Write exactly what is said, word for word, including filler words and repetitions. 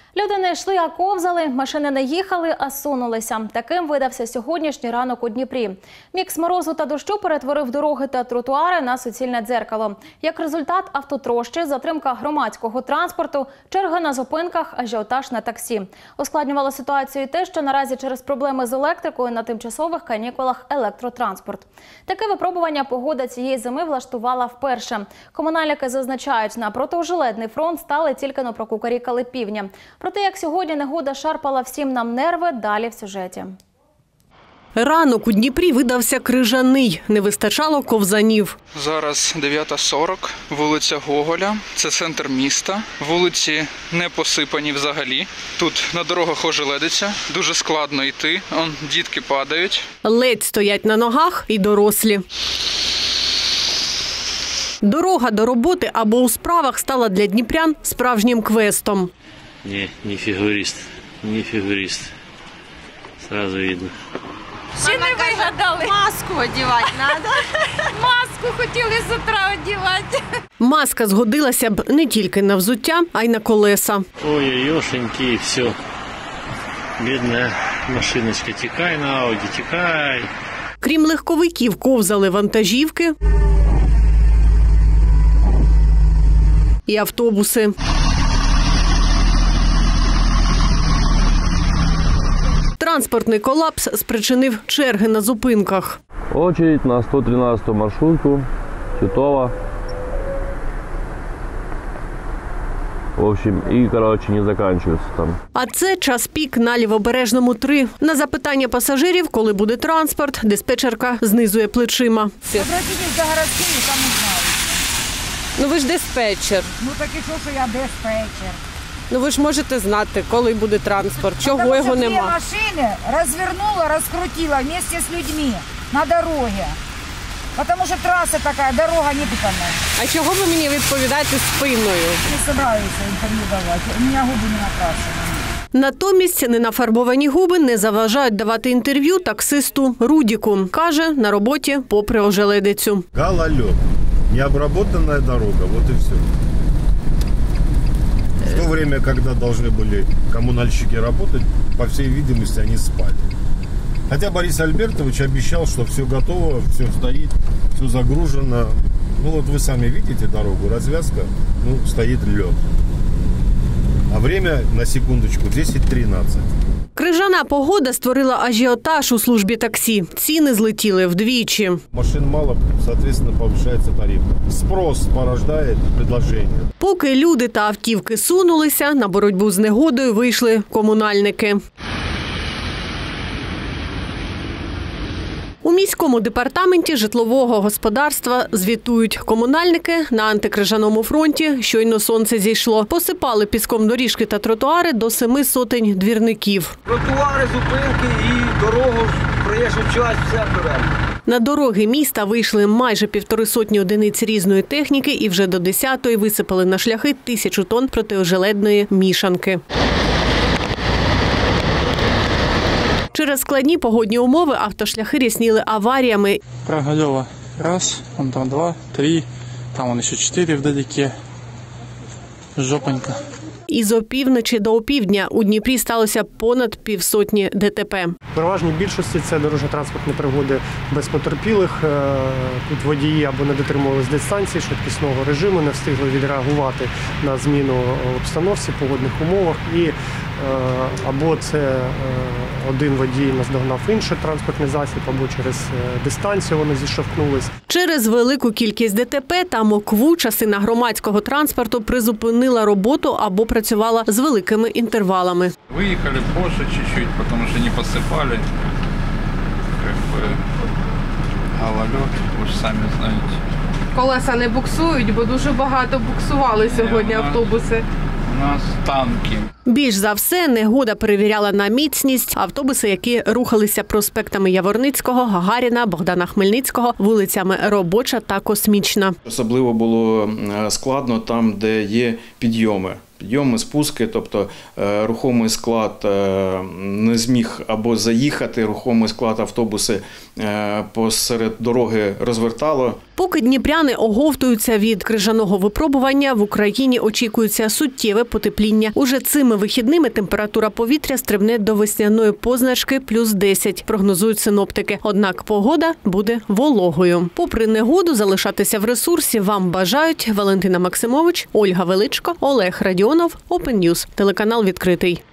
Люди не йшли, а ковзали, машини не їхали, а сунулися. Таким видався сьогоднішній ранок у Дніпрі. Мікс морозу та дощу перетворив дороги та тротуари на суцільне дзеркало. Як результат – автотрощі, затримка громадського транспорту, черги на зупинках, ажіотаж на таксі. Ускладнювало ситуацію те, що наразі через проблеми з електрикою на тимчасових канікулах електротранспорт. Таке випробування погода цієї зими влаштувала вперше. Комунальники зазначають, на протиожеледний фронт стали тільки но прокукарікали півдня. Про те, як сьогодні негода шарпала всім нам нерви, далі в сюжеті. Ранок у Дніпрі видався крижаний, не вистачало ковзанів. Зараз дев'ята сорок, вулиця Гоголя, це центр міста. Вулиці не посипані взагалі. Тут на дорогах ожеледиться, дуже складно йти, он дітки падають. Ледь стоять на ногах і дорослі. Дорога до роботи або у справах стала для дніпрян справжнім квестом. Не, не фигурист, не фигурист. Сразу видно. Ще не вигадали. Маску одягати треба. Маску хотіли з утра одягати. Маска згодилася б не тільки на взуття, а й на колеса. Ой-ой-ошеньки, все. Бідна машиночка, тікай на Ауді, тікай. Крім легковиків, ковзали вантажівки і автобуси. Транспортний колапс спричинив черги на зупинках. Очередь на сто тринадцяту маршрутку, Титова. В общем, и, короче, не заканчивается там. А це час пік на Лівобережному три. На запитання пасажирів, коли буде транспорт, диспетчерка знизує плечима. Обратитесь до городских, там узнаете. Ну ви ж диспетчер. Ну так і що, що я диспетчер. Ну ви ж можете знати, коли буде транспорт, чого Потому його що дві нема. машини розвернула, розкрутила вместе з людьми на дорогі. Тому що траса така, дорога не питана. А чого ви мені відповідаєте спиною? Не собираюся інтерв'ю давати, у мене губи не накрашені. Натомість ненафарбовані губи не заважають давати інтерв'ю таксисту Рудіку. Каже, на роботі попри ожеледицю. Гололед, необработанная дорога, вот и все. В то время, когда должны были коммунальщики работать, по всей видимости, они спали. Хотя Борис Альбертович обещал, что все готово, все стоит, все загружено. Ну вот вы сами видите дорогу, развязка, ну стоит лед. А время, на секундочку, десять тринадцать. Крижана погода створила ажіотаж у службі таксі. Ціни злетіли вдвічі. Машин мало, соответственно, повышается тариф. Спрос порождает предложение. Поки люди та автівки сунулися, на боротьбу з негодою вийшли комунальники. У міському департаменті житлового господарства звітують, комунальники на антикрижаному фронті, щойно сонце зійшло, посипали піском доріжки та тротуари до семи сотень двірників. Тротуари, зупинки і дорогу, проїжджу часть, все беремо. На дороги міста вийшли майже півтори сотні одиниць різної техніки і вже до десятої висипали на шляхи тисячу тонн протиожеледної мішанки. Через складні погодні умови автошляхи рясніли аваріями. Прогольова. Раз, вон там два, три, там вон ще чотири вдалеке. Жопонька. Із опівночі до опівдня у Дніпрі сталося понад півсотні ДТП. В переважній більшості це дорожньо-транспортні пригоди без потерпілих. Тут водії або не дотримувалися дистанції, швидкісного режиму, не встигли відреагувати на зміну обстановці, погодних умовах. І або це один водій наздогнав інший транспортний засіб, або через дистанцію вони зіштовхнулись. Через велику кількість ДТП та мокву частина громадського транспорту призупинила роботу або працювала з великими інтервалами. Виїхали позже чуть-чуть, тому що не посипали. Как бы гололед, ви ж самі знаєте. Колеса не буксують, бо дуже багато буксували сьогодні автобуси. У нас танки. Більш за все, негода перевіряла на міцність автобуси, які рухалися проспектами Яворницького, Гагаріна, Богдана Хмельницького, вулицями Робоча та Космічна. Особливо було складно там, де є підйоми. підйоми, спуски, тобто рухомий склад не зміг або заїхати, рухомий склад автобуси посеред дороги розвертало. Поки дніпряни оговтуються від крижаного випробування, в Україні очікується суттєве потепління. Уже цими вихідними температура повітря стрибне до весняної позначки плюс десять, прогнозують синоптики. Однак погода буде вологою. Попри негоду, залишатися в ресурсі вам бажають Валентина Максимович, Ольга Величко, Олег Радіонов, Open News, телеканал «Відкритий».